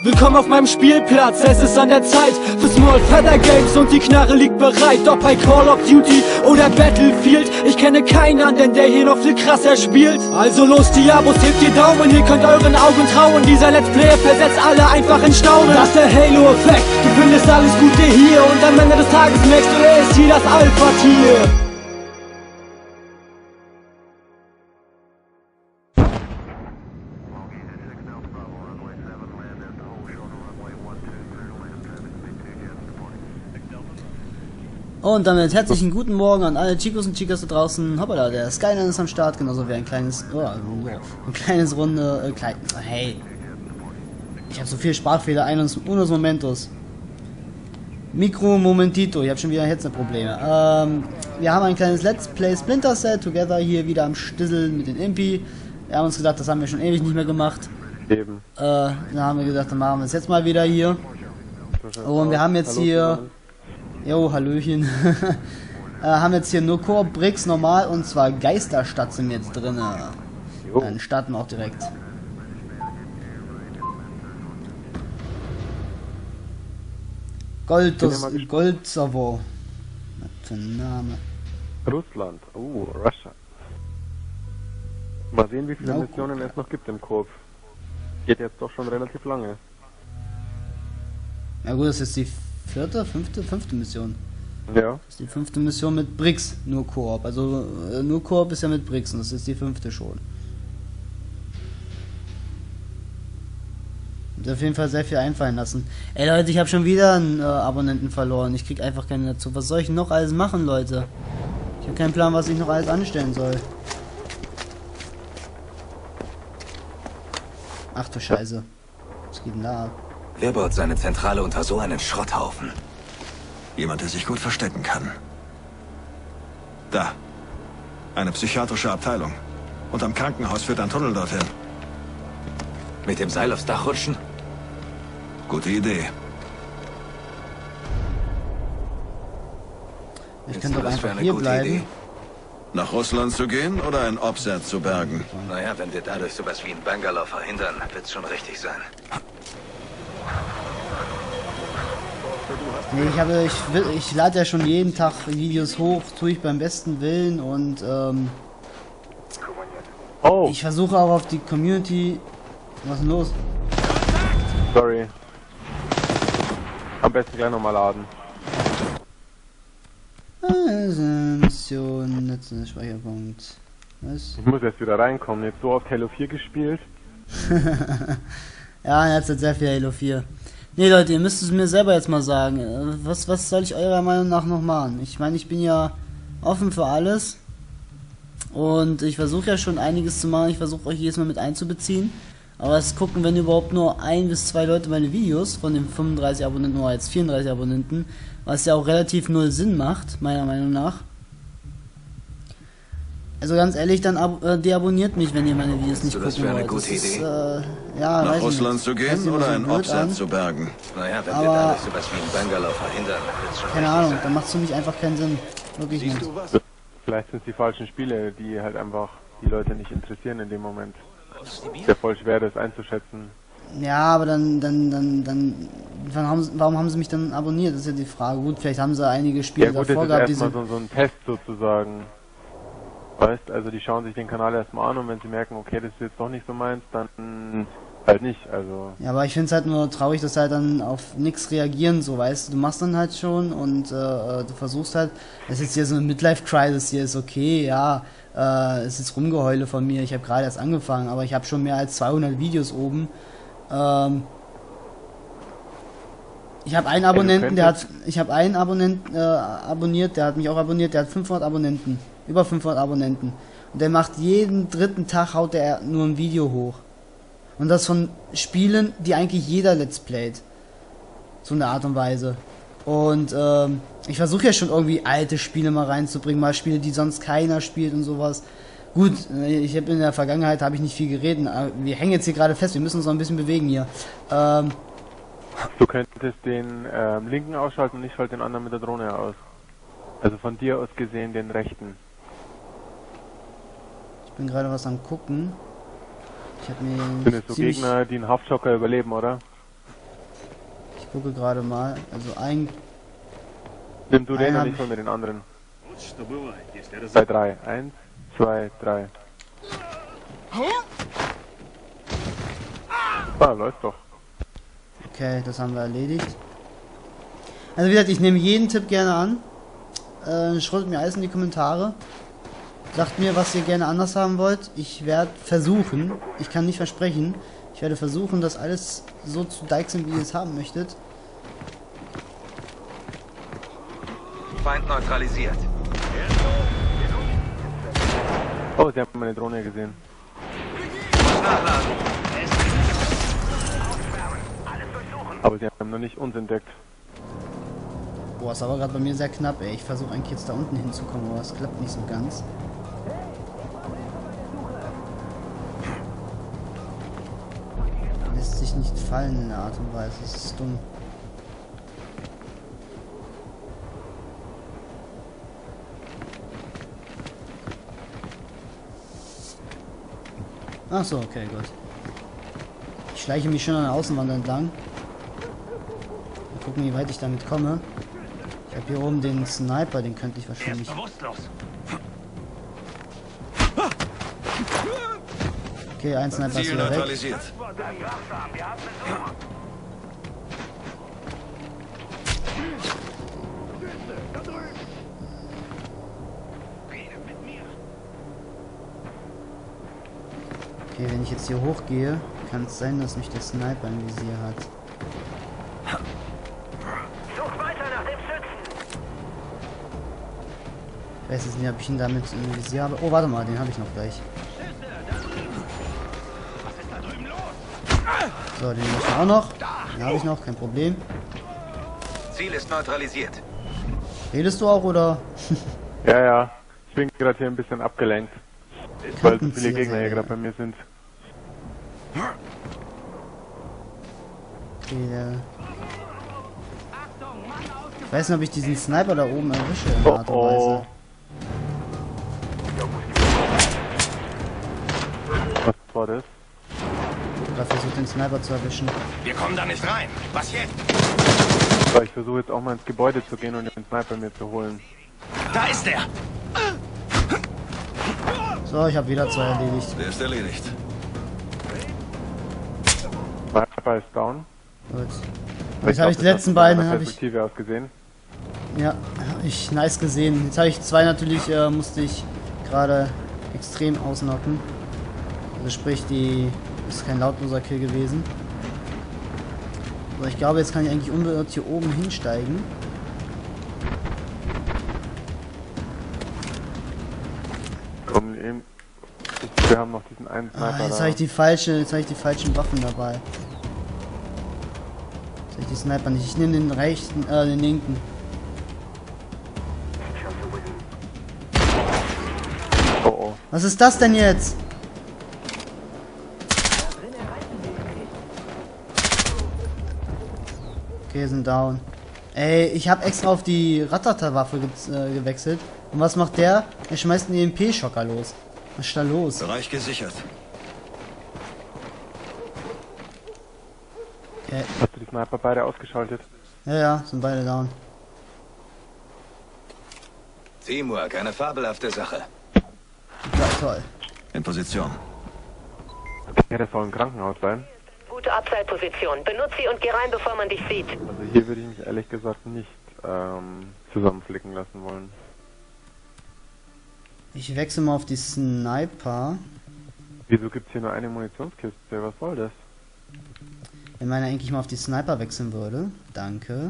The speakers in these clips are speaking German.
Willkommen auf meinem Spielplatz, es ist an der Zeit für Small Feather Games und die Knarre liegt bereit. Ob bei Call of Duty oder Battlefield, ich kenne keinen anderen, der hier noch viel krasser spielt. Also los die Abos, hebt die Daumen, ihr könnt euren Augen trauen. Dieser Let's Player versetzt alle einfach in Staunen. Das ist der Halo-Effekt, du findest alles Gute hier und am Ende des Tages merkst du, er ist hier das Alpha-Tier. Und damit herzlichen guten Morgen an alle Chicos und Chicas da draußen. Hoppala, der Skyline ist am Start, genauso wie ein kleines Runde, hey. Ich habe so viele Sprachfehler, unos momentos. Micro momentito, ich habe schon wieder Headset-Probleme. Wir haben ein kleines Let's Play Splinter Cell Together hier wieder am Stissel mit den Impi. Wir haben uns gedacht, das haben wir schon ewig nicht mehr gemacht. Eben. Dann haben wir gedacht, dann machen wir es jetzt mal wieder hier. Und wir haben jetzt hier... Jo, Hallöchen. Haben jetzt hier nur Koop, Bricks, normal und zwar Geisterstadt sind jetzt drin. Dann starten wir auch direkt. Goldsavo. Was für ein Name. Russland. Oh, Russia. Mal sehen, wie viele Missionen es noch gibt im Koop. Geht jetzt doch schon relativ lange. Ja gut, das ist die fünfte Mission. Ja. Das ist die 5. Mission mit Bricks, nur Koop. Also nur Koop ist ja mit Bricks und das ist die 5. schon. Und auf jeden Fall sehr viel einfallen lassen. Ey Leute, ich habe schon wieder einen Abonnenten verloren. Ich krieg einfach keine dazu. Was soll ich noch alles machen, Leute? Ich habe keinen Plan, was ich noch alles anstellen soll. Ach du Scheiße. Was geht denn da ab? Wer baut seine Zentrale unter so einen Schrotthaufen? Jemand, der sich gut verstecken kann. Da. Eine psychiatrische Abteilung. Und am Krankenhaus führt ein Tunnel dorthin. Mit dem Seil aufs Dach rutschen? Gute Idee. Ich kann doch einfach hier bleiben. Nach Russland zu gehen oder ein Obset zu bergen? Naja, wenn wir dadurch sowas wie ein Bangalore verhindern, wird's schon richtig sein. Nee, ich lade ja schon jeden Tag Videos hoch, tue ich beim besten Willen und ich versuche auch auf die Community. Was ist denn los? Sorry. Am besten gleich nochmal laden. Mission, letzter Speicherpunkt. Was? Ich muss jetzt wieder reinkommen, jetzt so oft Halo 4 gespielt. Ja, jetzt hat sehr viel Halo 4. Nee Leute, ihr müsst es mir selber jetzt mal sagen. Was soll ich eurer Meinung nach noch machen? Ich meine, ich bin ja offen für alles. Und ich versuche ja schon einiges zu machen. Ich versuche euch jedes Mal mit einzubeziehen. Aber es gucken, wenn überhaupt nur 1 bis 2 Leute meine Videos von den 35 Abonnenten oder jetzt 34 Abonnenten. Was ja auch relativ null Sinn macht, meiner Meinung nach. Also ganz ehrlich, dann deabonniert mich, wenn ihr meine Videos nicht gucken wollt. Eine gute Idee? Ja, nach Russland zu gehen oder ein Obset zu bergen? Naja, wenn wir dadurch sowas wie ein Bangalore verhindern, wird's schon. Keine Ahnung, dann macht es für mich einfach keinen Sinn. Wirklich nicht. Vielleicht sind es die falschen Spiele, die halt einfach die Leute nicht interessieren in dem Moment. Ist ja voll schwer, das einzuschätzen. Ja, aber warum haben sie mich dann abonniert? Das ist ja die Frage. Gut, vielleicht haben sie einige Spiele davor gehabt, die sind... Ja gut, das ist erstmal so ein Test sozusagen. Weißt, also die schauen sich den Kanal erstmal an und wenn sie merken, okay, das ist jetzt doch nicht so meins, dann halt nicht, also... Ja, aber ich finde es halt nur traurig, dass sie halt dann auf nichts reagieren, so, weißt du, du machst dann halt schon und du versuchst halt, das ist jetzt hier so eine Midlife-Crisis, hier ist okay, ja, es ist Rumgeheule von mir, ich habe gerade erst angefangen, aber ich habe schon mehr als 200 Videos oben. Ich habe einen Abonnenten, abonniert, der hat mich auch abonniert, der hat 500 Abonnenten, über 500 Abonnenten. Und der macht jeden dritten Tag, haut er nur ein Video hoch. Und das von Spielen, die eigentlich jeder Let's Playt. So eine Art und Weise. Und ich versuche ja schon irgendwie alte Spiele mal reinzubringen, mal Spiele, die sonst keiner spielt und sowas. Gut, ich habe in der Vergangenheit habe ich nicht viel geredet. Wir hängen jetzt hier gerade fest, wir müssen uns noch ein bisschen bewegen hier. Du könntest den linken ausschalten und ich schalte den anderen mit der Drohne aus. Also von dir aus gesehen den rechten. Ich bin gerade was am gucken. Ich habe mir sind es so Gegner, die einen Haftschocker überleben, oder? Ich gucke gerade mal. Also ein... Nimm du den Einer- und ich hol mir den anderen. 2, 3. 1, 2, 3. Ah, läuft doch. Okay, das haben wir erledigt. Also wie gesagt, ich nehme jeden Tipp gerne an. Schreibt mir alles in die Kommentare. Sagt mir, was ihr gerne anders haben wollt. Ich werde versuchen, ich kann nicht versprechen, ich werde versuchen, das alles so zu deichseln, wie ihr es haben möchtet. Feind neutralisiert. Oh, sie haben meine Drohne gesehen. Muss nachladen. Aber sie haben noch nicht uns entdeckt. Boah, ist aber gerade bei mir sehr knapp, ey. Ich versuche eigentlich jetzt da unten hinzukommen, aber es klappt nicht so ganz. Lässt sich nicht fallen in der Art und Weise. Das ist dumm. Ach so, okay, gut. Ich schleiche mich schon an der Außenwand entlang. Mal gucken, wie weit ich damit komme. Ich habe hier oben den Sniper, den könnte ich wahrscheinlich... Okay, ein Sniper ist Ziel wieder weg. neutralisiert. Okay, wenn ich jetzt hier hochgehe, kann es sein, dass mich der Sniper im Visier hat. Such weiter nach dem Schützen. Ich weiß jetzt nicht, ob ich ihn damit im Visier habe. Oh, warte mal, den habe ich noch gleich. So, den habe ich auch noch. Den habe ich noch, kein Problem. Ziel ist neutralisiert. Redest du auch, oder? Ja, ja. Ich bin gerade hier ein bisschen abgelenkt. Weil so viele Gegner hier ja. gerade bei mir sind. Okay, ich weiß nicht, ob ich diesen Sniper da oben erwische in der Art und Weise. Was war das? Ich habe versucht, den Sniper zu erwischen. Wir kommen da nicht rein. Was jetzt? So, ich versuche jetzt auch mal ins Gebäude zu gehen und den Sniper mir zu holen. Da ist er. So, ich habe wieder zwei erledigt. Der ist erledigt. Sniper ist down. Gut. Jetzt habe ich die letzten beiden, habe ich... Perspektive aus gesehen. Ja, hab ich nice gesehen. Jetzt habe ich zwei natürlich, musste ich gerade extrem ausnocken. Also sprich, ist kein lautloser Kill gewesen. Aber ich glaube, jetzt kann ich eigentlich unbeirrt hier oben hinsteigen. Komm, eben. Wir haben noch diesen einen Sniper Jetzt da. habe ich die falschen Waffen dabei. Jetzt habe ich die Sniper nicht. Ich nehme den rechten, den linken. Oh oh. Was ist das denn jetzt? Okay, sind down. Ey, ich habe extra auf die Ratata-Waffe gewechselt. Und was macht der? Er schmeißt einen EMP-Schocker los. Was ist da los? Bereich gesichert. Okay. Hast du die Sniper beide ausgeschaltet? Ja, sind beide down. Teamwork, eine fabelhafte Sache. Ja, toll. In Position. Okay, das soll ein Krankenhaus sein. Gute Abseilposition. Benutze sie und geh rein, bevor man dich sieht. Also hier würde ich mich ehrlich gesagt nicht zusammenflicken lassen wollen. Ich wechsle mal auf die Sniper. Wieso gibt's hier nur eine Munitionskiste? Was soll das? Wenn man eigentlich mal auf die Sniper wechseln würde. Danke.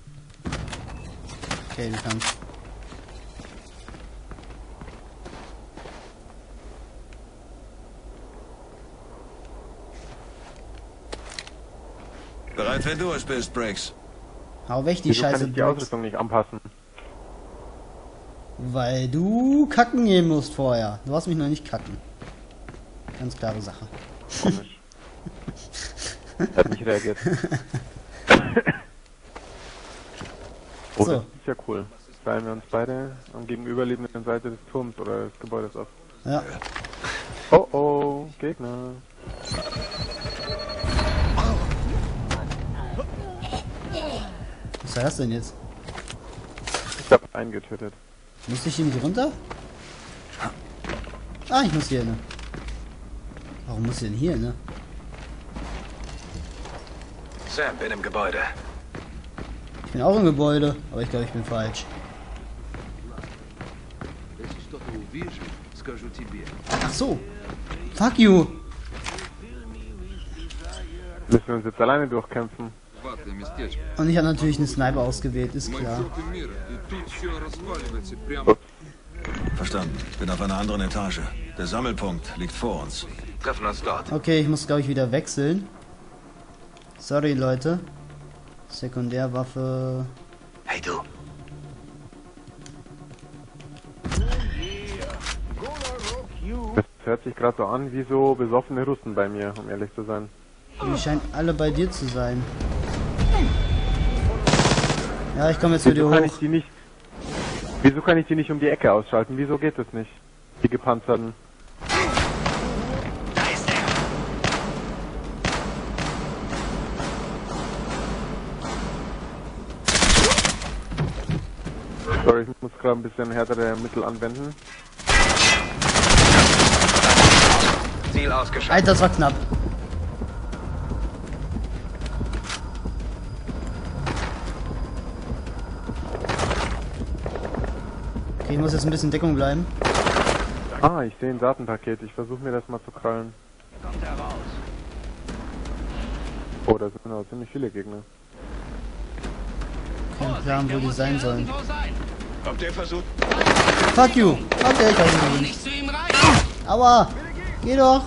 Okay, du kannst. Bereit, wenn du es bist, Breaks. Hau weg die Wieso kann Scheiße, ich die Bricks. Ausrüstung nicht anpassen? Weil du kacken gehen musst vorher. Du hast mich noch nicht kacken. Ganz klare Sache. Komisch. Er hat nicht reagiert. Oh, So. das ist ja cool. Teilen wir uns beide am gegenüberliegenden Seite des Turms oder des Gebäudes auf. Ja. Oh oh, Gegner. war das denn jetzt? Ich hab einen getötet. Muss ich irgendwie runter? Ah, ich muss hier, ne? Warum muss ich denn hier, ne? Sam, bin im Gebäude. Ich bin auch im Gebäude, aber ich glaube, ich bin falsch. Ach so. Fuck you. Müssen wir uns jetzt alleine durchkämpfen? Und ich habe natürlich einen Sniper ausgewählt, ist klar. Verstanden. Bin auf einer anderen Etage. Der Sammelpunkt liegt vor uns. Treffen uns dort. Okay, ich muss, glaube ich, wieder wechseln. Sorry, Leute. Sekundärwaffe. Hey du. Das hört sich gerade so an wie so besoffene Russen bei mir, um ehrlich zu sein. Die scheinen alle bei dir zu sein. Ja, ich komme jetzt wieder hoch. Wieso kann ich die nicht um die Ecke ausschalten? Wieso geht das nicht? Die gepanzerten. Sorry, ich muss gerade ein bisschen härtere Mittel anwenden. Ziel ausgeschaltet. Alter, das war knapp. Okay, ich muss jetzt ein bisschen in Deckung bleiben. Ah, ich sehe ein Datenpaket. Ich versuche mir das mal zu krallen. Oh, da sind aber ziemlich viele Gegner. Kein Plan, wo die sein sollen. Kommt der Versuch? Fuck you! Okay, ich weiß nicht. Aua! Geh doch!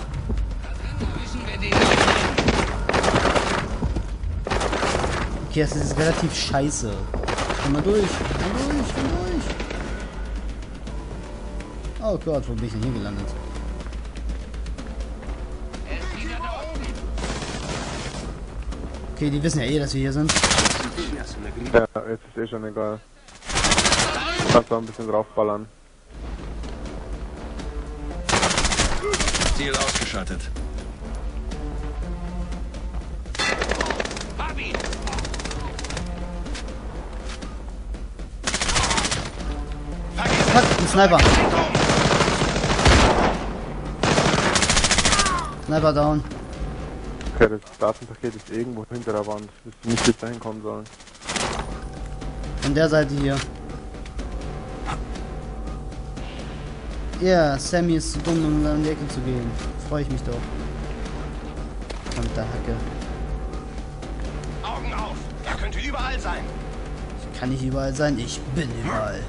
Okay, das ist relativ scheiße. Komm mal durch! Komm durch! Komm durch! Oh Gott, wo bin ich denn hier gelandet? Okay, die wissen ja eh, dass wir hier sind. Ja, jetzt ist eh schon egal. Kannst auch ein bisschen draufballern. Ziel ausgeschaltet. Fuck, ein Sniper! Sniper down. Okay, das Datenpaket ist irgendwo hinter der Wand. Das nicht bis dahin kommen sollen. Von der Seite hier. Ja, yeah, Sammy ist zu dumm, um da in die Ecke zu gehen. Freue ich mich doch. Verdammte Hacke. Augen auf! Er könnte überall sein. Ich kann nicht überall sein, ich bin überall.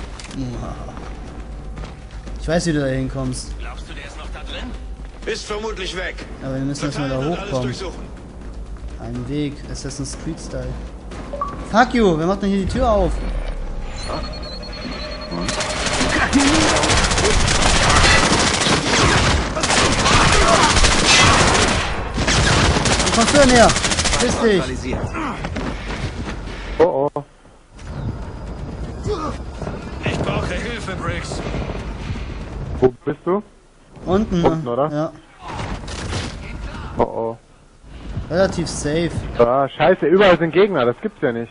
Ich weiß, wie du da hinkommst. Glaubst du, der ist noch da drin? Ist vermutlich weg. Aber wir müssen erstmal da Alles hochkommen. durchsuchen. Ein Weg, Assassin's Creed Style. Fuck you, wer macht denn hier die Tür auf? Wo kommst du denn her? Piss dich! Neutralisiert. Oh oh. Ich brauche Hilfe, Briggs. Wo bist du? Unten, Unten, oder? Ja. Oh oh. Relativ safe. Ah, scheiße, überall sind Gegner, das gibt's ja nicht.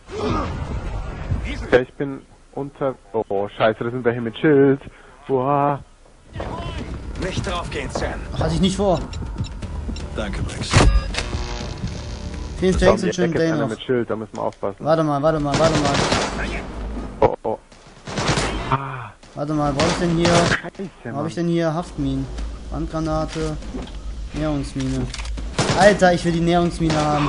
Ja, ich bin unter... Oh, scheiße, da sind welche mit Schild. Boah. Nicht draufgehen, Sam. Hatte ich nicht vor. Danke, Briggs. Vielen Da um Thanks die und schönen Ecke ist Day einer noch. mit Schild, da müssen wir aufpassen. Warte mal. Oh oh. Warte mal, wo hab ich denn hier? Scheiße, Wo hab Mann. ich denn hier? Haftminen. Handgranate. Näherungsmine. Alter, ich will die Näherungsmine haben.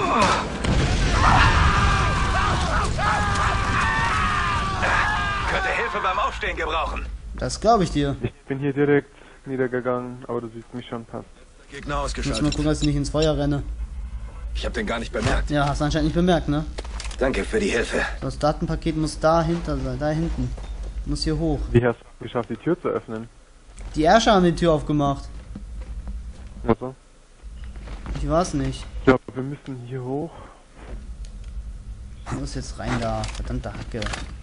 Könnte Hilfe beim Aufstehen gebrauchen. Das glaube ich dir. Ich bin hier direkt niedergegangen, aber du siehst mich schon passt. Gegner Ich muss mal ausgeschaltet. gucken, dass ich nicht ins Feuer renne. Ich habe den gar nicht bemerkt. Ja, hast du anscheinend nicht bemerkt, ne? Danke für die Hilfe. Das Datenpaket muss dahinter sein, da hinten. Muss hier hoch. Wie hast du es geschafft, die Tür zu öffnen? Die Ärsche haben die Tür aufgemacht. Also? Ich weiß nicht. Ich glaube, wir müssen hier hoch. Ich muss jetzt rein da. Verdammte Hacke.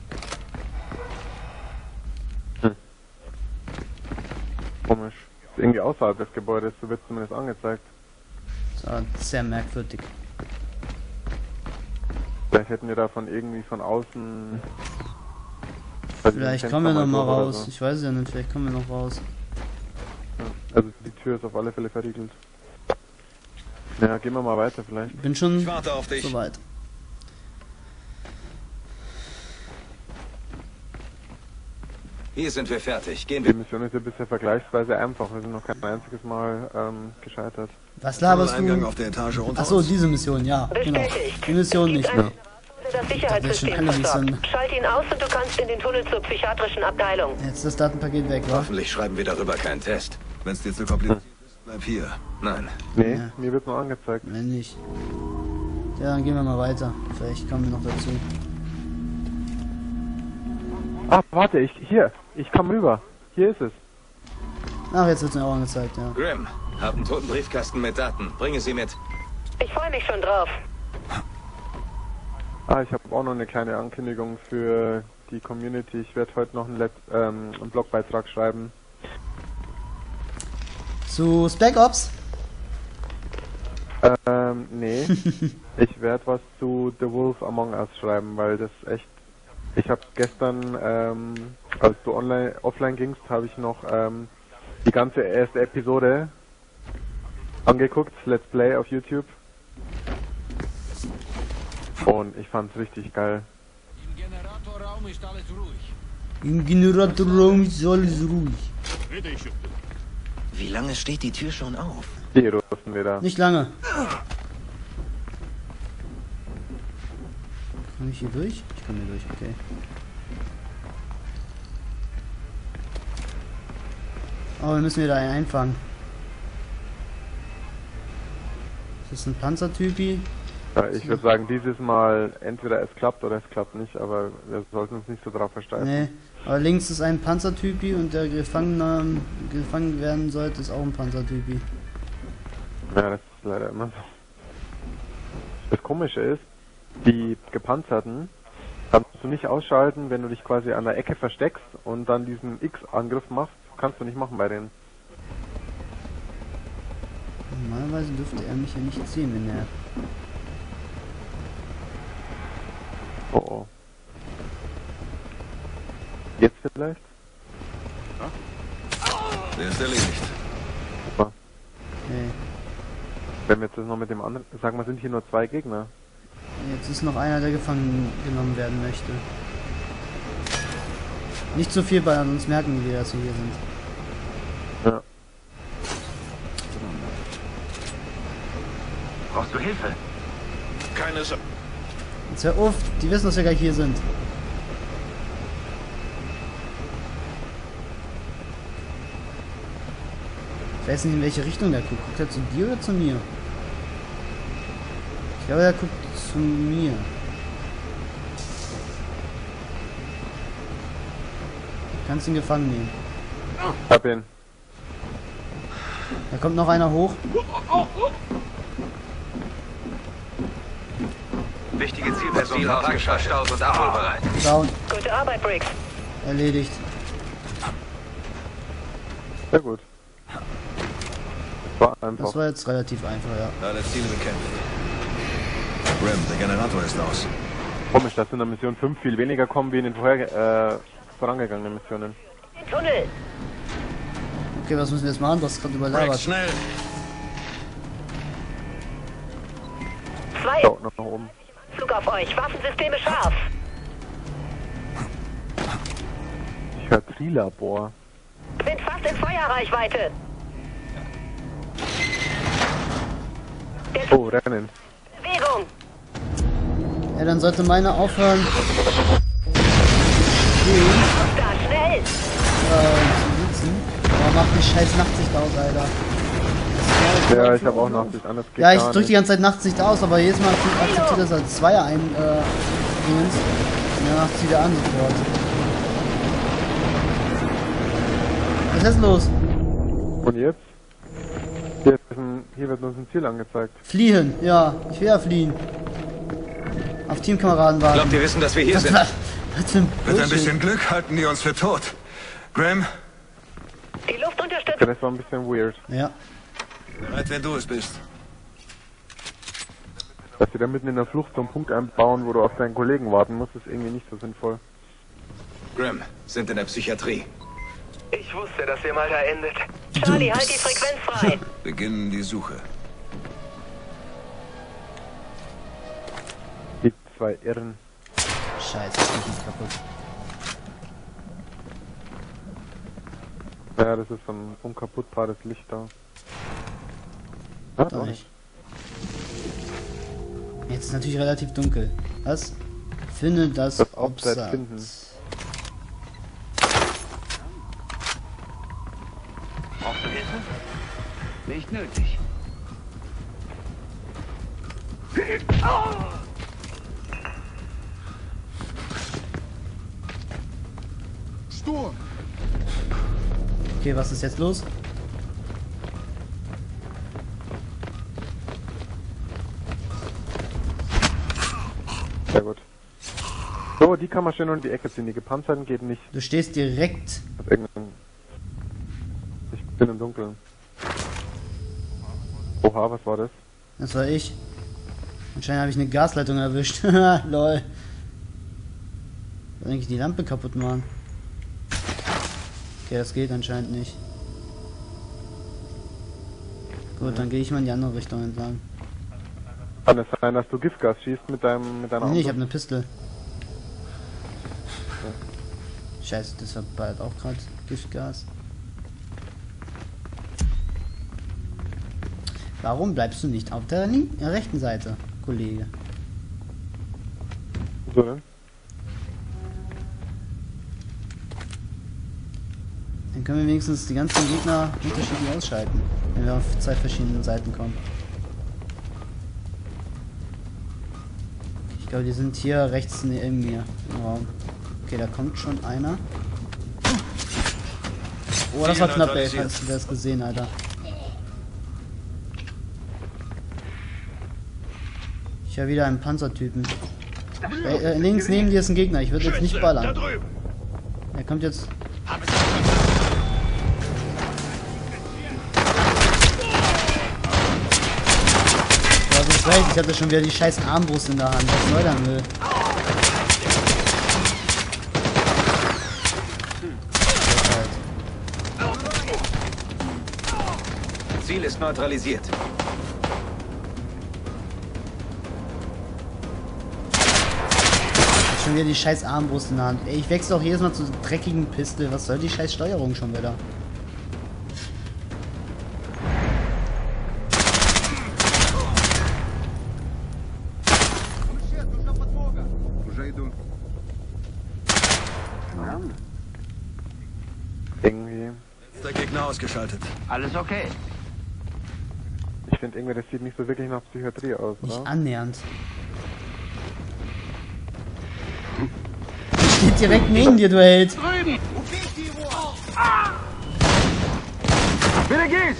Komisch. Ist irgendwie außerhalb des Gebäudes, so wird zumindest angezeigt. Das war sehr merkwürdig. Vielleicht hätten wir davon irgendwie von außen... Vielleicht kommen wir noch mal raus. So. Ich weiß es ja nicht, vielleicht kommen wir noch raus. Ja, also die Tür ist auf alle Fälle verriegelt. Ja, gehen wir mal weiter vielleicht. Bin schon Ich warte auf dich. soweit. Hier sind wir fertig. Gehen wir. Die Mission ist ja bisher vergleichsweise einfach. Wir sind noch kein einziges Mal gescheitert. Was laberst Eingang auf du? der Etage unter Achso, uns. diese Mission, ja. Genau. Bestätigt. Die Mission nicht. Gibt Ja. ein- Das Sicherheitssystem alle versorgt. Missionen. Schalt ihn aus und du kannst in den Tunnel zur psychiatrischen Abteilung. Jetzt ist das Datenpaket weg, wa? Hoffentlich schreiben wir darüber keinen Test. Wenn es dir zu kompliziert ist, bleib hier. Nein. Nee, Ja. mir wird nur angezeigt. Wenn nicht. Ja, dann gehen wir mal weiter. Vielleicht kommen wir noch dazu. Ah, warte, ich komme rüber. Hier ist es. Ach, jetzt wird es mir auch angezeigt, ja. Grim, hab einen toten Briefkasten mit Daten. Bringe sie mit. Ich freue mich schon drauf. Ah, ich habe auch noch eine kleine Ankündigung für die Community. Ich werde heute noch einen Blogbeitrag schreiben. Zu Spec Ops? Nee. Ich werde was zu The Wolf Among Us schreiben, weil das echt... Ich habe gestern, als du offline gingst, habe ich noch die ganze erste Episode angeguckt, Let's Play auf YouTube. Und ich fand's richtig geil. Im Generatorraum ist alles ruhig. Im Generatorraum ist alles ruhig. Wie lange steht die Tür schon auf? Die rüsten wir da. Nicht lange. Kann ich hier durch? Ich komme hier durch, okay. Oh, wir müssen wieder einen einfangen. Das ist ein Panzertypi. Ja, ich würde sagen, dieses Mal entweder es klappt oder es klappt nicht, aber wir sollten uns nicht so drauf versteifen. Nee, aber links ist ein Panzertypi und der gefangen werden sollte, ist auch ein Panzertypi. Ja, das ist leider immer so. Das Komische ist, die Gepanzerten kannst du nicht ausschalten, wenn du dich quasi an der Ecke versteckst und dann diesen X-Angriff machst. Kannst du nicht machen bei denen. Normalerweise dürfte er mich ja nicht sehen, wenn er... Oh oh. Jetzt vielleicht? Der ist erledigt. Super. Nee. Wenn wir jetzt das noch mit dem anderen... Sag mal, sind hier nur 2 Gegner? Jetzt ist noch einer, der gefangen genommen werden möchte. Nicht zu viel ballern, sonst merken die, dass wir hier sind. Ja. Brauchst du Hilfe? Keine Sorge. Jetzt hör auf, die wissen, dass wir gleich hier sind. Ich weiß nicht, in welche Richtung der guckt. Guckt er zu dir oder zu mir? Ich glaube, er guckt zu mir. Du kannst ihn gefangen nehmen. Hab ihn. Da kommt noch einer hoch. Wichtige Zielperson verstaut und abholbereit. Down. Gute Arbeit, Briggs. Erledigt. Sehr gut. Das war einfach. Das war jetzt relativ einfach, ja. Alle Ziele bekämpft. Grim, der Generator ist aus. Komisch, dass in der Mission 5 viel weniger kommen wie in den vorangegangenen Missionen. Den Tunnel. Okay, was müssen wir jetzt machen? Du hast gerade Rex, überlabert. schnell! 2. Schaut noch nach oben. Flug auf euch. Waffensysteme scharf. Ich höre Trilabor. Sind fast in Feuerreichweite. Oh, rennen. Bewegung. Ja, dann sollte meiner aufhören. Auf da, schnell. Zu sitzen. Aber macht die scheiß Nachtsicht aus, Alter. Ja, ich habe auch Nachsicht, anders geht Ja, ich gar drück die nicht. ganze Zeit Nachtsicht aus, aber jedes Mal akzeptiert das als Zweier ein Dingens. Und danach zieht er an sofort. Was ist los? Und jetzt? Hier wird uns ein Ziel angezeigt. Fliehen, ja, ich will ja fliehen. Auf Teamkameraden warten. Glaubt ihr wissen, dass wir hier sind? Was für ein Mit ein Bullshit. bisschen Glück halten die uns für tot. Grim, Die Luftunterstützung. Okay, das war ein bisschen weird. Ja, bereit, wenn du es bist. Dass sie da mitten in der Flucht so einen Punkt einbauen, wo du auf deinen Kollegen warten musst, ist irgendwie nicht so sinnvoll. Grim, sind in der Psychiatrie. Ich wusste, dass ihr mal da endet. Charlie, halt die Frequenz frei. Beginnen die Suche. Die zwei Irren. Scheiße, ich bin kaputt. Ja, das ist so ein unkaputtbares Licht da. Ah, Doch nicht. Jetzt ist natürlich relativ dunkel. Was? Finde das Upside finden. Brauchst du Hilfe? Nicht nötig. Sturm! Okay, was ist jetzt los? Sehr gut. So, die kann man schön um die Ecke ziehen. Die gepanzerten geht nicht. Du stehst direkt. Auf irgendeinen... Ich bin im Dunkeln. Oha, was war das? Das war ich. Anscheinend habe ich eine Gasleitung erwischt. Lol. Soll eigentlich die Lampe kaputt machen? Okay, das geht anscheinend nicht. Gut, dann gehe ich mal in die andere Richtung entlang. Kann es sein, dass du Giftgas schießt mit deiner Nee, ich habe eine Pistole. Scheiße, das war bald auch gerade Giftgas. Warum bleibst du nicht auf der rechten Seite, Kollege? So, ne? Dann können wir wenigstens die ganzen Gegner unterschiedlich ausschalten, wenn wir auf zwei verschiedenen Seiten kommen. Ich glaube, die sind hier rechts neben mir im Raum. Okay, da kommt schon einer. Oh, das war knapp, ey, falls du das gesehen, Alter. Ich habe wieder einen Panzertypen. Links neben dir ist ein Gegner, ich würde jetzt nicht ballern. Er kommt jetzt... Ich hatte schon wieder die scheiß Armbrust in der Hand. Was soll der Müll? Ziel ist neutralisiert. Schon wieder die scheiß Armbrust in der Hand. Ey, ich wechsle auch jedes Mal zu dreckigen Pistol. Was soll die scheiß Steuerung schon wieder? Irgendwie... Der Gegner ausgeschaltet. Alles okay. Ich finde irgendwie, das sieht nicht so wirklich nach Psychiatrie aus, Nicht oder? annähernd. Steht direkt neben dir, du Held. Bitte geht's!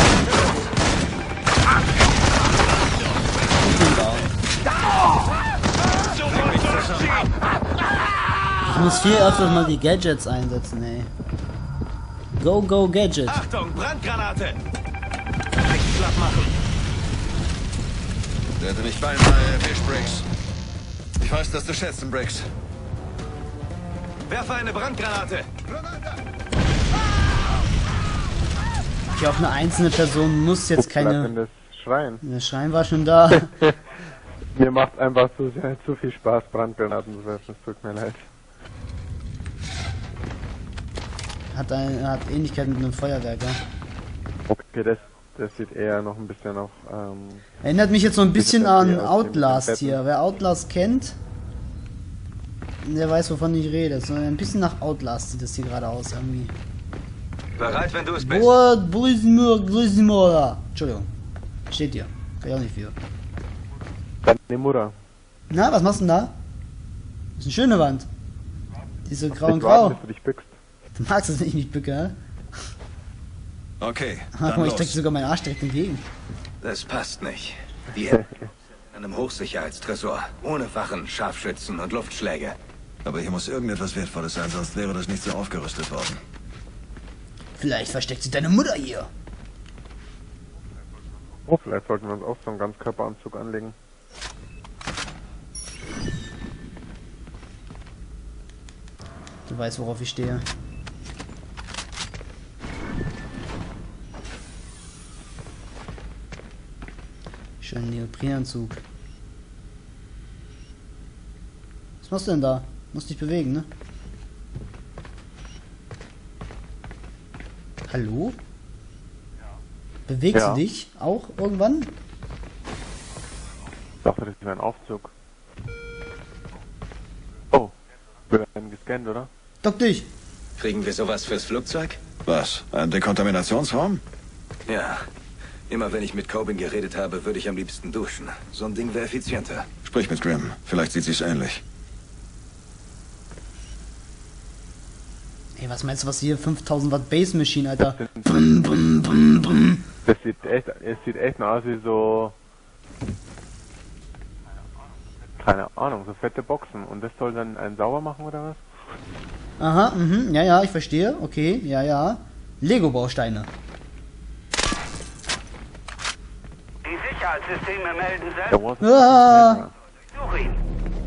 Ich muss viel öfters mal die Gadgets einsetzen, ey. Go, go, Gadget. Achtung, Brandgranate! Nicht schlapp machen. Werde mich beinahe erwischt, Briggs. Ich weiß, dass du schätzen, Briggs. Werfe eine Brandgranate! Okay, auf eine einzelne Person muss jetzt Bleib in keine... das Schreien. Der Schrein war schon da. Mir macht einfach zu viel Spaß, Brandgranaten zu werfen. Es tut mir leid. Hat Ähnlichkeit mit einem Feuerwerker. Okay, das sieht eher noch ein bisschen auf... Erinnert mich jetzt so ein bisschen Bitte, an hier aus dem Outlast Betten. hier. Wer Outlast kennt, der weiß, wovon ich rede. So ein bisschen nach Outlast sieht das hier gerade aus irgendwie. Bereit, wenn du es bist. Boah, Entschuldigung. Steht hier. Kann ich auch nicht für. Deine Mutter. Na, was machst du denn da? Das ist eine schöne Wand. Die ist so grau und Nicht warten, grau. bis du dich bückst. Du magst es, wenn ich mich bücke, hä? Okay, Guck dann mal, ich drücke los. sogar meinen Arsch direkt entgegen. Das passt nicht. Wir in einem Hochsicherheitstresor. Ohne Wachen, Scharfschützen und Luftschläge. Aber hier muss irgendetwas Wertvolles sein, sonst wäre das nicht so aufgerüstet worden. Vielleicht versteckt sich deine Mutter hier. Oh, vielleicht sollten wir uns auch so einen Ganzkörperanzug anlegen. Du weißt, worauf ich stehe. Schönen Neoprenanzug. Was machst du denn da? Musst dich bewegen, ne? Hallo? Bewegst du dich auch irgendwann? Ich dachte, das wäre ein Aufzug. Oh, wir werden gescannt, oder? Dock dich! Kriegen wir sowas fürs Flugzeug? Was? Ein Dekontaminationsraum? Ja. Immer wenn ich mit Coben geredet habe, würde ich am liebsten duschen. So ein Ding wäre effizienter. Sprich mit Grimm. Vielleicht sieht sie's ähnlich. Ey, was meinst du, was hier 5000 Watt Base Machine, Alter? Das sieht echt nur aus wie so... Keine Ahnung, so fette Boxen. Und das soll dann einen sauber machen, oder was? Aha, ja, ja, ich verstehe. Okay, ja, ja. Lego-Bausteine. Die Sicherheitssysteme melden Da was Ah. Such ihn.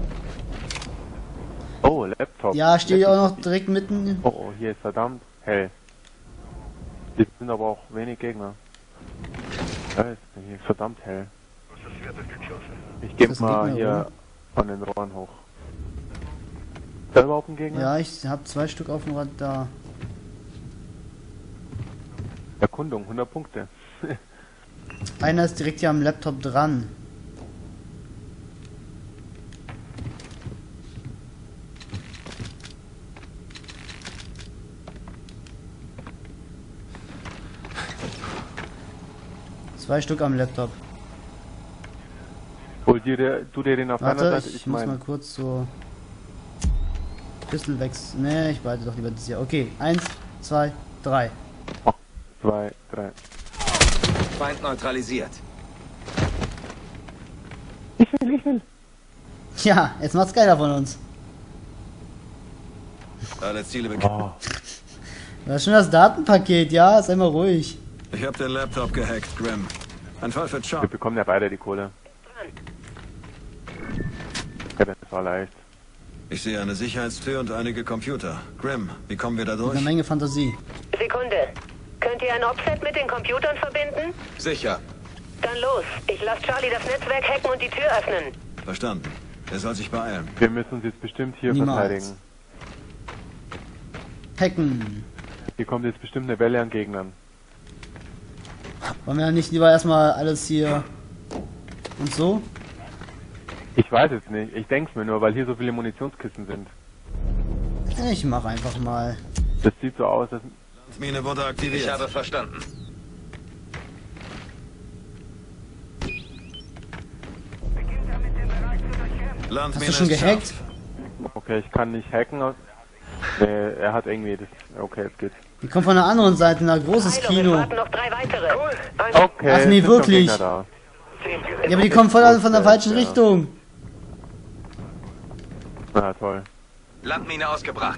Oh, Laptop. Ja, stehe ich auch noch direkt mitten. Oh, oh, hier ist verdammt hell. Hier sind aber auch wenig Gegner. Da ist hier ist verdammt hell. Ich gebe Ist das ein mal Gegner, hier oder? von den Rohren hoch. Ist da überhaupt ein Gegner? Ja, ich habe 2 Stück auf dem Radar. Erkundung, 100 Punkte. Einer ist direkt hier am Laptop dran. Zwei Stück am Laptop. Hol du dir den auf deiner Warte, Seite? ich muss mal kurz so Pistol wechseln. Ne, ich behalte doch lieber das hier. Okay, 1, 2, 3. 2, 3. Feind neutralisiert. Ich will. Ja, jetzt macht's geiler von uns. Alle Ziele bekannt. Oh, Das ist schon das Datenpaket, ja, sei mal ruhig. Ich habe den Laptop gehackt, Grimm. Ein Fall für wir Chop. bekommen ja beide die Kohle. Ja, das war leicht. Ich sehe eine Sicherheitstür und einige Computer. Grimm, wie kommen wir da durch? Eine Menge Fantasie. Sekunde. Könnt ihr ein Offset mit den Computern verbinden? Sicher. Dann los. Ich lasse Charlie das Netzwerk hacken und die Tür öffnen. Verstanden. Er soll sich beeilen. Wir müssen uns jetzt bestimmt hier Niemals. verteidigen. Hacken. Hier kommt jetzt bestimmt eine Welle an Gegnern. Wollen wir nicht lieber erstmal alles hier und so? Ich weiß es nicht. Ich denk's mir nur, weil hier so viele Munitionskisten sind. Ich mach einfach mal. Das sieht so aus, als... Mine wurde aktiviert. Ich habe verstanden. Landmine Hast du schon ist gehackt? scharf. Okay, ich kann nicht hacken. Er hat irgendwie das... Okay, es geht. Die kommt von der anderen Seite, ein großes Heilung, es Kino. warten noch 3 weitere. Okay, Ach nee, es sind schon wirklich? Gegner da. Ja, aber die kommen voll von der falschen Ja. Richtung. Na toll. Landmine ausgebracht.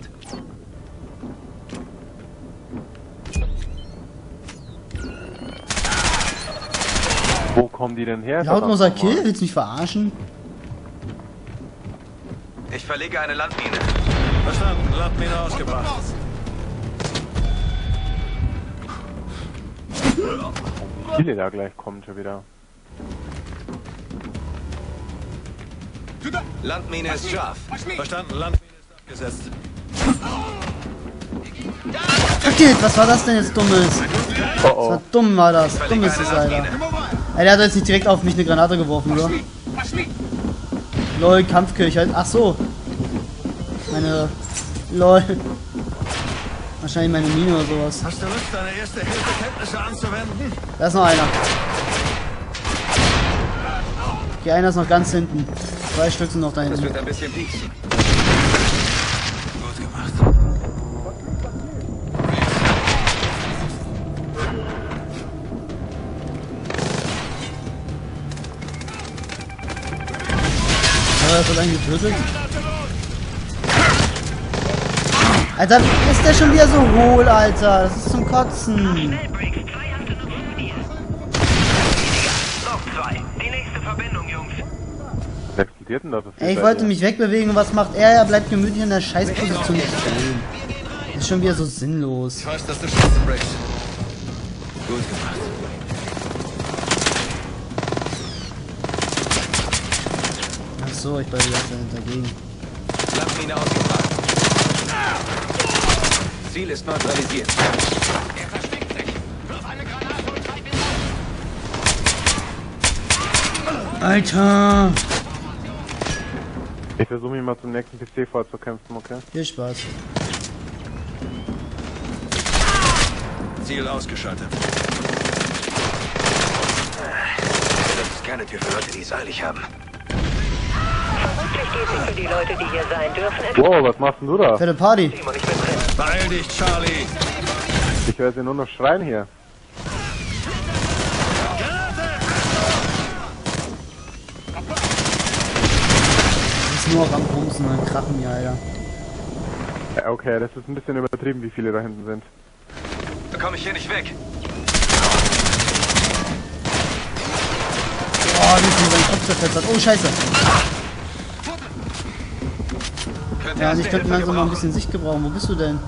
Wo kommen die denn her? Lautloser Verdammt nochmal. Kill? Willst du mich verarschen? Ich verlege eine Landmine. Verstanden. Landmine ausgebracht. Wie viele da gleich kommen schon wieder. Landmine ist scharf. Verstanden. Landmine ist abgesetzt. Shit, was war das denn jetzt Dummes? Oh oh. Was dumm war das? Dumm Verlege ist eine es, Alter. Landmine. Ey, der hat jetzt nicht direkt auf mich eine Granate geworfen, oder? Lol, Kampfkirche halt. Ach so. Meine... Lol. Wahrscheinlich meine Mine oder sowas. Hast du Lust, deine erste Hilfekenntnisse anzuwenden? Da ist noch einer. Okay, einer ist noch ganz hinten. 2 Stück sind noch da Das hinten. wird ein bisschen pieksen. Gut gemacht. Aber das wird eigentlich getötet. Alter, ist der schon wieder so hohl, Alter? Das ist zum Kotzen. Schnellbricks, 2 hast du noch vor dir. Noch 2. Die nächste Verbindung, Jungs. Wer explodiert denn da so viel? Ey, ich wollte mich wegbewegen und was macht er? Er bleibt gemütlich in der Scheißposition stehen. Das ist schon wieder so sinnlos. Ich weiß, dass du Scheiße brichst. Gut gemacht. Ach so, ich bleibe jetzt dagegen. Landmine ausgebracht. Ziel ist neutralisiert. Er versteckt sich. Wirf eine Granate und treib ihn ab. Alter! Ich versuche mich mal zum nächsten PC vorzukämpfen, okay? Viel Spaß. Ziel ausgeschaltet. Das ist keine Tür für Leute, die es eilig haben. Vermutlich geht es für die Leute, die hier sein dürfen. Wow, was machst denn du da? Fette Party! Und ich bin drin. Beeil dich, Charlie! Ich höre sie nur noch schreien hier. Das ist nur noch am Bumsen und Krachen hier, Alter. Ja, okay, das ist ein bisschen übertrieben, wie viele da hinten sind. Da komme ich hier nicht weg. Oh, wie viel sein Kopf zerfetzert. Oh, scheiße. Ja, also ich könnte langsam mal ein bisschen Sicht gebrauchen. Wo bist du denn?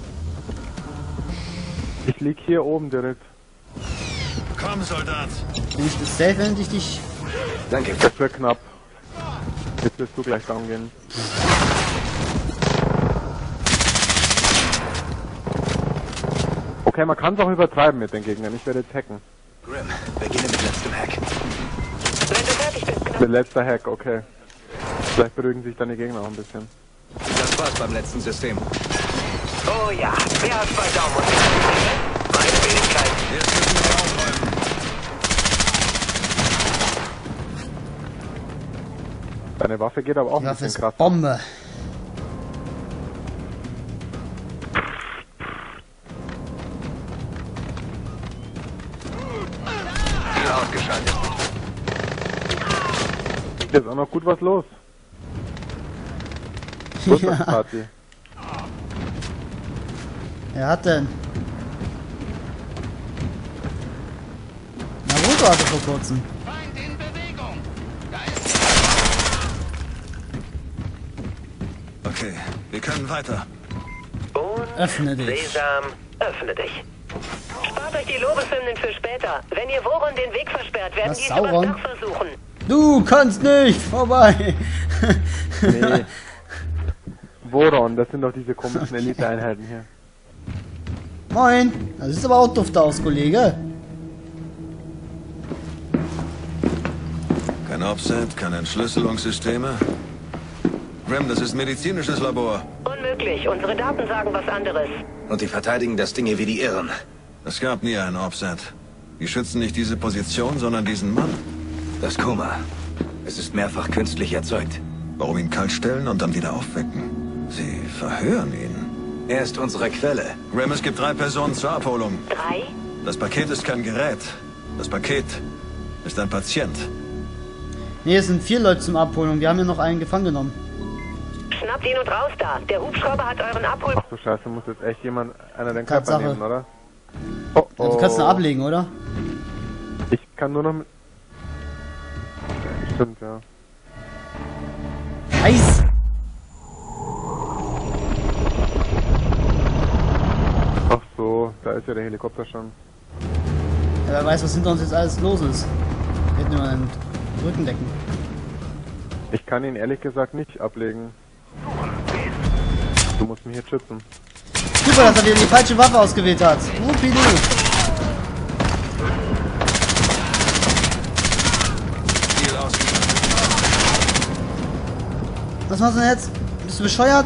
Ich lieg hier oben direkt. Komm, Soldat! Bin ich das safe, wenn ich dich... Danke. Das wird knapp. Jetzt wirst du gleich down gehen. Okay, man kann es auch übertreiben mit den Gegnern. Ich werde jetzt hacken. Grim, beginne mit letztem Hack. Wenn du fertig bist, knapp. Der letzte Hack, okay. Vielleicht beruhigen sich dann die Gegner auch ein bisschen. Das war's beim letzten System. Oh ja, wer hat 2 Daumen und ich? Meine Wenigkeit. Jetzt müssen wir aufräumen. Deine Waffe geht aber auch Die ein Waffe bisschen ist krass. Bombe. Ziel ausgeschaltet. Hier ist auch noch gut was los. Party. Wer hat denn? Naruto hatte vor kurzem. Feind in Bewegung. Da ist Okay, wir können weiter. Und Öffne dich. Sesam, öffne dich. Spart euch die Lobeshymnen für später. Wenn ihr Voron den Weg versperrt, werden Was, die es Sauron? übers Dach versuchen. Du kannst nicht! Vorbei! Nee. Voron, das sind doch diese komischen Elite-Einheiten hier. Moin! Das sieht aber auch duft aus, Kollege. Kein Offset, keine Entschlüsselungssysteme. Grim, das ist medizinisches Labor. Unmöglich. Unsere Daten sagen was anderes. Und die verteidigen das Ding hier wie die Irren. Es gab nie ein Offset. Die schützen nicht diese Position, sondern diesen Mann. Das Koma. Es ist mehrfach künstlich erzeugt. Warum ihn kalt stellen und dann wieder aufwecken? Sie verhören ihn. Er ist unsere Quelle. Grim, es gibt 3 Personen zur Abholung. 3? Das Paket ist kein Gerät. Das Paket ist ein Patient. Ne, es sind 4 Leute zum Abholen und wir haben ja noch einen gefangen genommen. Schnappt ihn und raus da. Der Hubschrauber hat euren Abhol... Ach du Scheiße, muss jetzt echt einer den Körper Tatsache. nehmen, oder? Oh, Ja, du kannst ihn ablegen, oder? Ich kann nur noch mit... Stimmt, ja. Eis! Ach so, da ist ja der Helikopter schon. Ja, wer weiß, was hinter uns jetzt alles los ist. Wir hätten nur einen Rücken decken. Ich kann ihn ehrlich gesagt nicht ablegen. Du musst mich hier schützen. Super, dass er wieder die falsche Waffe ausgewählt hat. Wuppidu. Ziel ausgeschaltet. Was machst du denn jetzt? Bist du bescheuert?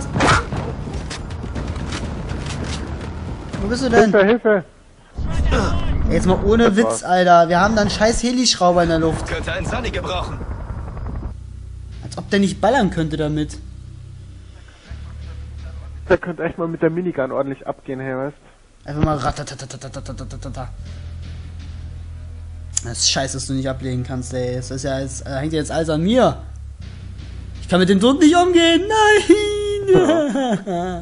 Wo bist du denn? Hilfe, Hilfe! Jetzt mal ohne Das Witz, war's. Alter. Wir haben da einen scheiß Helischrauber in der Luft. Könnte ein Sunny gebrauchen. Als ob der nicht ballern könnte damit. Der könnte echt mal mit der Minigun ordentlich abgehen, hey, weißt? Einfach mal ratatatatatatatata. Das ist scheiße, dass du nicht ablegen kannst, ey. Das ist ja jetzt, hängt ja jetzt alles an mir. Ich kann mit dem Druck nicht umgehen. Nein!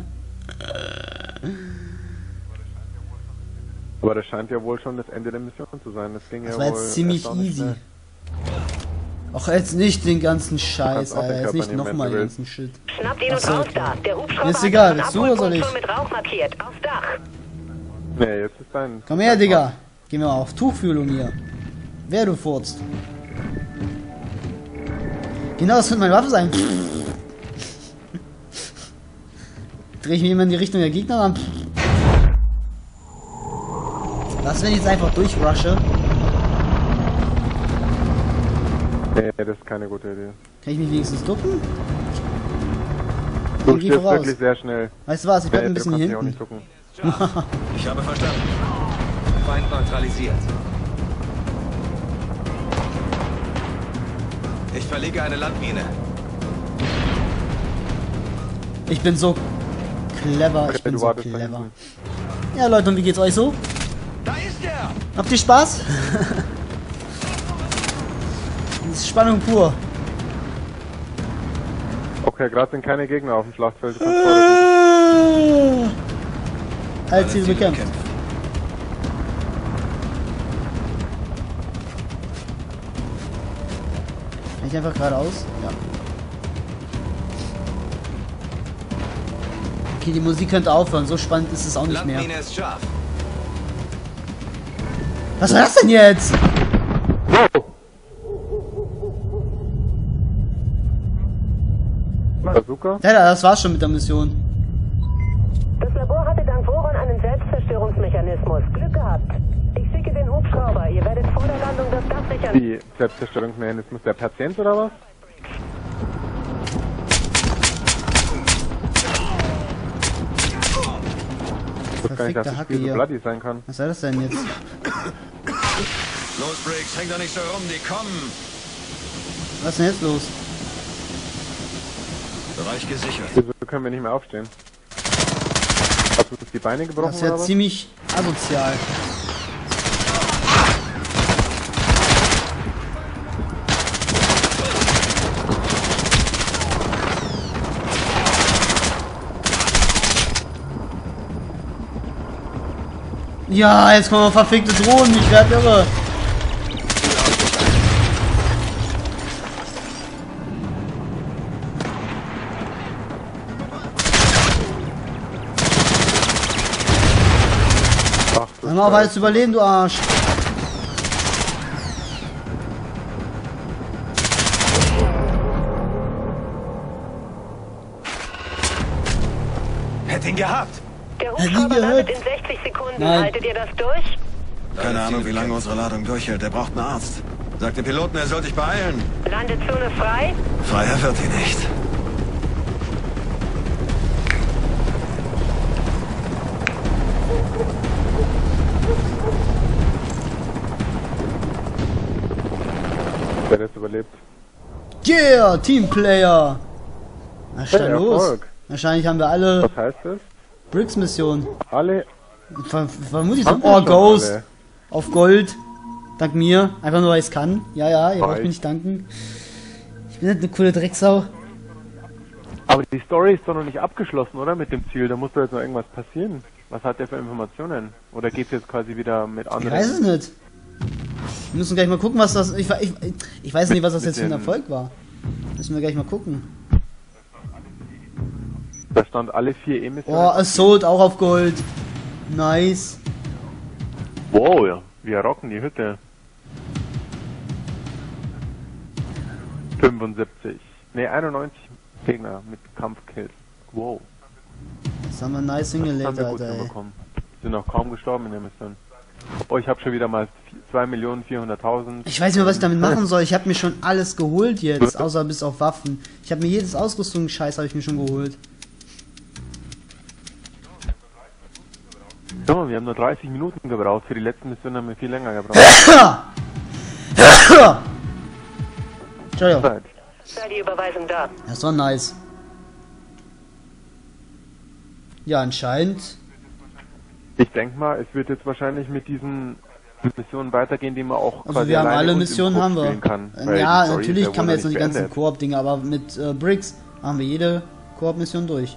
Aber das scheint ja wohl schon das Ende der Mission zu sein. Das ging Das ja war wohl jetzt ziemlich erstaunlich easy. schnell. Ach, jetzt nicht den ganzen Scheiß, Kannst auch den Alter. Jetzt Körper nicht nehmen, wenn nochmal du den willst. ganzen Shit. Schnappt ihn und Achso, raus okay. da. Der Hubschrauber Ist egal, hat willst du einen oder soll Abholpunkt ich? schon mit Rauch markiert. Aufs Dach. Nee, jetzt ist dein... Komm her, Digga. Gehen wir mal auf Tuchfühlung hier. Wer du furzt. Genau, das wird meine Waffe sein. Dreh ich mich immer in die Richtung der Gegner an. Was, wenn ich jetzt einfach durchrushe? Nee, das ist keine gute Idee. Kann ich mich wenigstens ducken? Du Dann geh stirbst voraus. wirklich sehr schnell. Weißt du was, ich bleib Nee, ein du bisschen hier kannst dich auch hinten. nicht ducken. Ich habe verstanden. Feind neutralisiert. Ich verlege eine Landmine. Ich bin so clever, ich Okay, bin du so wartest da clever. hinten. Ja, Leute, und wie geht's euch so? Da ist er! Habt ihr Spaß? Das ist Spannung pur. Okay, gerade sind keine Gegner auf dem Schlachtfeld. Du kannst vorne Als Ziel bekämpft. Kann ich einfach geradeaus? Ja. Okay, die Musik könnte aufhören. So spannend ist es auch nicht mehr. Landmine ist scharf. Was war das denn jetzt? Bazooka? Ja, das war's schon mit der Mission. Das Labor hatte dank Voron einen Selbstzerstörungsmechanismus. Glück gehabt. Ich schicke den Hubschrauber. Ihr werdet vor der Landung das Dach sichern. Die Selbstzerstörungsmechanismus der Patient oder was? Ich wusste gar nicht, dass Verfickte das Hacke Spiel so hier. bloody sein kann. Was soll das denn jetzt? Los, Briggs, häng doch nicht so rum, die kommen. Was ist denn jetzt los? Bereich gesichert. Wieso können wir nicht mehr aufstehen? Hast du die Beine gebrochen Das ist ja oder was? ziemlich asozial. Ja, jetzt kommen verfickte Drohnen, ich werd irre. Ach, du Hör mal auf, alles zu überleben, du Arsch. Hätte ihn gehabt. Der nie Hubschrauber gehört. landet in 60 Sekunden. Nein. Haltet ihr das durch? Keine Ahnung, wie lange unsere Ladung durchhält. Der braucht einen Arzt. Sag dem Piloten, er soll sich beeilen. Landezone frei? Freier wird die nicht. Wer hat das überlebt? Yeah, Teamplayer. Was ist da Hey, los? Erfolg. Wahrscheinlich haben wir alle Was heißt das? Briggs-Missionen. Alle Vermutlich so. haben wir Oh, schon Ghost. alle. Auf Gold. Dank mir. Einfach nur, weil ich es kann. Ja, ja, ihr braucht Reicht. mir nicht danken. Ich bin nicht eine coole Drecksau. Aber die Story ist doch noch nicht abgeschlossen, oder? Mit dem Ziel. Da muss doch jetzt noch irgendwas passieren. Was hat der für Informationen? Oder geht's jetzt quasi wieder mit Ich anderen? weiß es nicht. Wir müssen gleich mal gucken, was das... Ich weiß nicht, was das jetzt für ein den- Erfolg war. Müssen wir gleich mal gucken. Da stand alle 4 Oh, Emissionen. Assault auch auf Gold. Nice. Wow, ja. Wir rocken die Hütte. 75. Ne, 91 Gegner mit Kampfkills. Wow. Das haben wir nice Das haben hingelegt, wir gut Alter, ey. hinbekommen. Sind noch kaum gestorben in der Mission. Oh, ich habe schon wieder mal 2.400.000. Ich weiß nicht mehr, was ich damit machen soll. Ich habe mir schon alles geholt jetzt, außer bis auf Waffen. Ich habe mir jedes Ausrüstungsscheiß habe ich mir schon geholt. Schau mal, wir haben nur 30 Minuten gebraucht. Für die letzten Mission haben wir viel länger gebraucht. Entschuldigung. Zeit. Sei die Überweisung da. Das war nice. Ja, anscheinend. Ich denke mal, es wird jetzt wahrscheinlich mit diesen Missionen weitergehen, die man auch Also wir haben alleine alle und im Missionen, Koop haben wir. spielen kann. Weil Ja, die Story natürlich ist ja kann man wohl jetzt noch die nicht ganzen beendet. Koop-Dinger, aber mit Briggs haben wir jede Koop-Mission durch.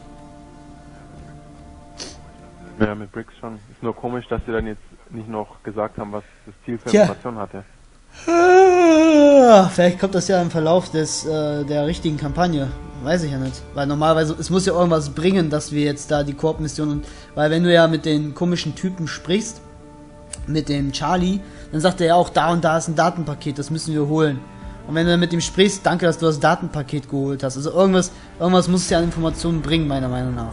Ja, mit Bricks schon. Ist nur komisch, dass sie dann jetzt nicht noch gesagt haben, was das Ziel für Tja. Information hatte. Vielleicht kommt das ja im Verlauf der richtigen Kampagne. Weiß ich ja nicht. Weil normalerweise, es muss ja irgendwas bringen, dass wir jetzt da die Koop-Mission... Weil wenn du ja mit den komischen Typen sprichst, mit dem Charlie, dann sagt er ja auch, da und da ist ein Datenpaket, das müssen wir holen. Und wenn du mit ihm sprichst, danke, dass du das Datenpaket geholt hast. Also irgendwas muss es ja an Informationen bringen, meiner Meinung nach.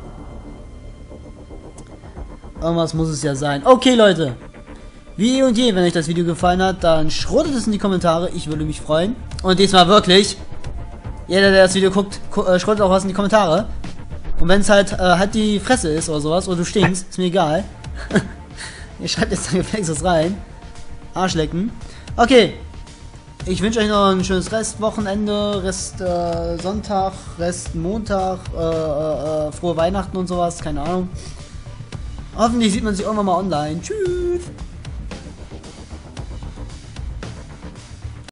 Irgendwas muss es ja sein. Okay, Leute. Wie eh und je, wenn euch das Video gefallen hat, dann schrotet es in die Kommentare. Ich würde mich freuen. Und diesmal wirklich. Jeder, der das Video guckt, schrotet auch was in die Kommentare. Und wenn es halt die Fresse ist oder sowas, oder du stinkst, ist mir egal. Ihr schreibt jetzt dann gefälligst was rein. Arschlecken. Okay. Ich wünsche euch noch ein schönes Restwochenende, Rest Sonntag, Rest Montag, frohe Weihnachten und sowas, keine Ahnung. Hoffentlich sieht man sich irgendwann mal online. Tschüss.